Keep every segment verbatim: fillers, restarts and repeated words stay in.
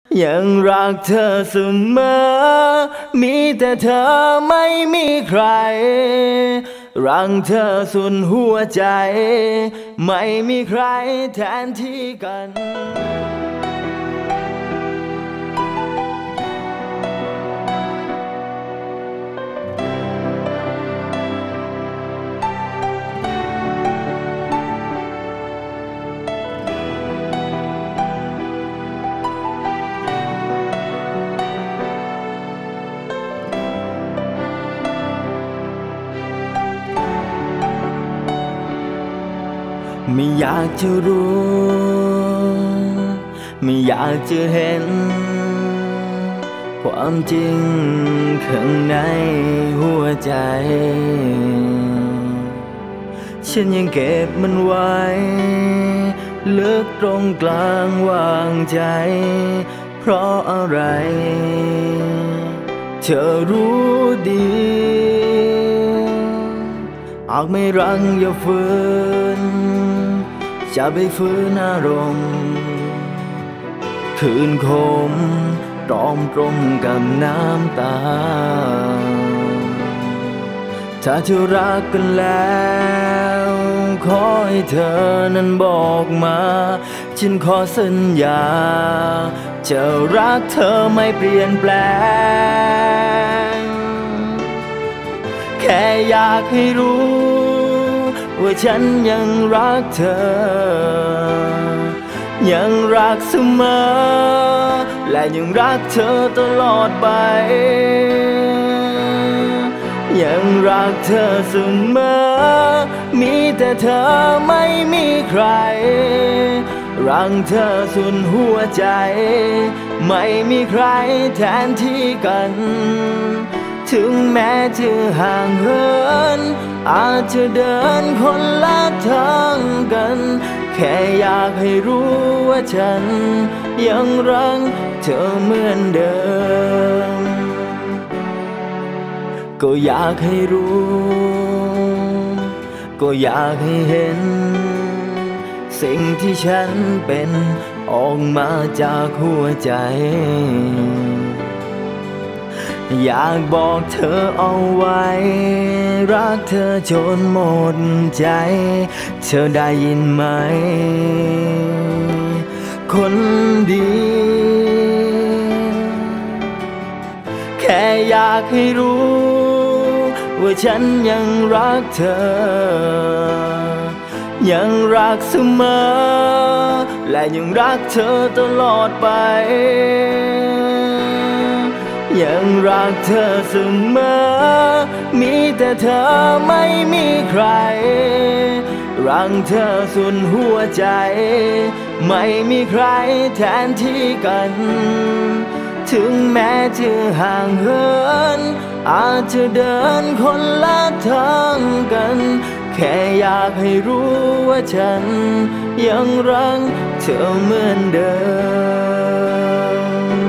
ยังรักเธอเสมอมีแต่เธอไม่มีใครรักเธอสุดหัวใจไม่มีใครแทนที่กันไม่อยากจะรู้ไม่อยากจะเห็นความจริงข้างในหัวใจฉันยังเก็บมันไว้ลึกตรงกลางวางใจเพราะอะไรเธอรู้ดีหากไม่รักอย่าฝืนจะไปฝืนอารมณ์คืนคมตรอมตรมกับน้ำตาถ้าเธอรักกันแล้วขอให้เธอนั้นบอกมาฉันขอสัญญาจะรักเธอไม่เปลี่ยนแปลงแค่อยากให้รู้ว่าฉันยังรักเธอยังรักเสมอและยังรักเธอตลอดไปยังรักเธอเสมอมีแต่เธอไม่มีใครรักเธอสุดหัวใจไม่มีใครแทนที่กันถึงแม้จะห่างเหินอาจจะเดินคนละทางกันแค่อยากให้รู้ว่าฉันยังรักเธอเหมือนเดิมก็อยากให้รู้ก็อยากให้เห็นสิ่งที่ฉันเป็นออกมาจากหัวใจอยากบอกเธอเอาไว้รักเธอจนหมดใจเธอได้ยินไหมคนดีแค่อยากให้รู้ว่าฉันยังรักเธอยังรักเสมอและยังรักเธอตลอดไปยังรักเธอเสมอมีแต่เธอไม่มีใครรักเธอสุดหัวใจไม่มีใครแทนที่กันถึงแม้จะห่างเหินอาจจะเดินคนละทางกันแค่อยากให้รู้ว่าฉันยังรักเธอเหมือนเดิม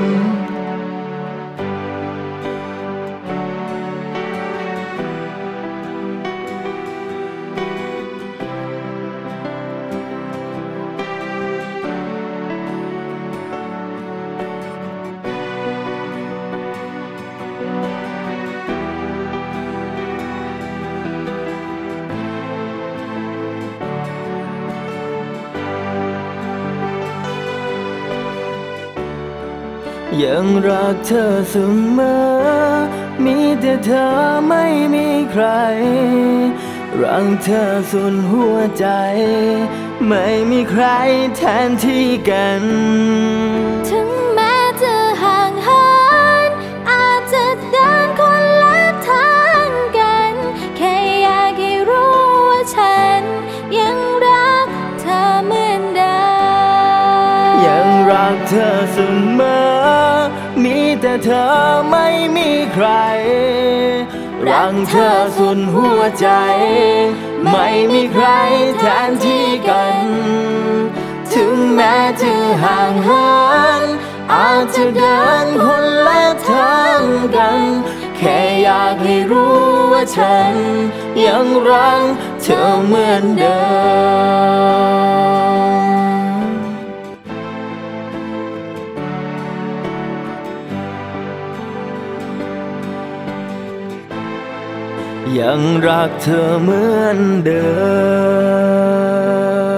ยังรักเธอเสมอมีแต่เธอไม่มีใครรักเธอสุดหัวใจไม่มีใครแทนที่กันถึงแม้จะห่างเหินอาจจะเดินคนละทางกันแค่อยากให้รู้ว่าฉันยังรักเธอเหมือนเดิมยังรักเธอเสมอมีแต่เธอไม่มีใครรักเธอสุดหัวใจไม่มีใครแทนที่กันถึงแม้จะห่างเหินอาจจะเดินคนละทางกันแค่อยากให้รู้ว่าฉันยังรักเธอเหมือนเดิมยังรักเธอเหมือนเดิม